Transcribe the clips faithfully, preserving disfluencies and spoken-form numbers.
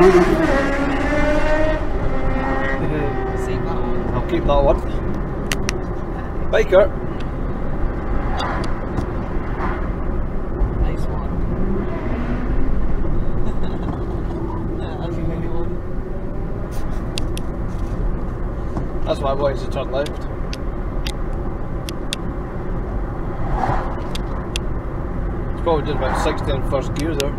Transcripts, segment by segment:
Save that one. I'll keep that one. Biker. Nice one. Yeah, that's a good one. That's why I wanted to turn left. It's probably did about sixty in first gear there.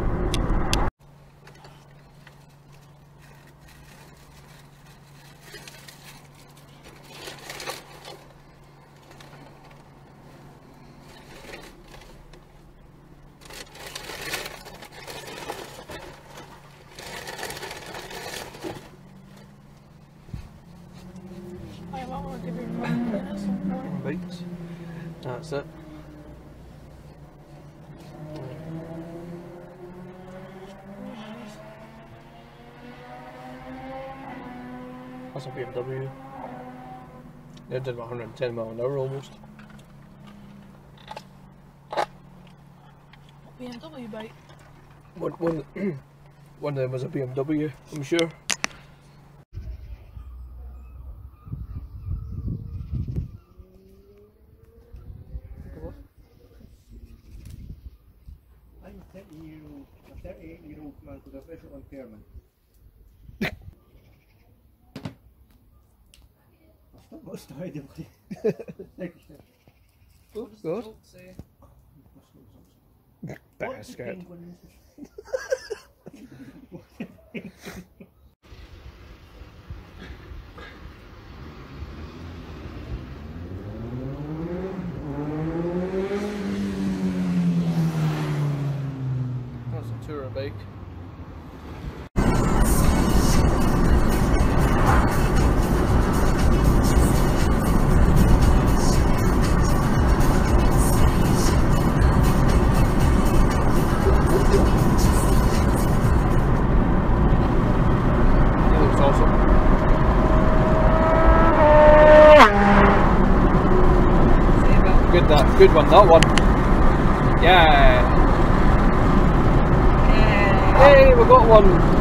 Bikes. That's it. That's a B M W. They did about one hundred and ten mile an hour almost. B M W bike. One, one, one of them was a B M W, I'm sure. I'm a thirty-eight year old man with a visual impairment. I still got started everybody. Oh, God. Bastard. That's a touring bike. Good, that good one, that one. Yeah. Hey, we got one.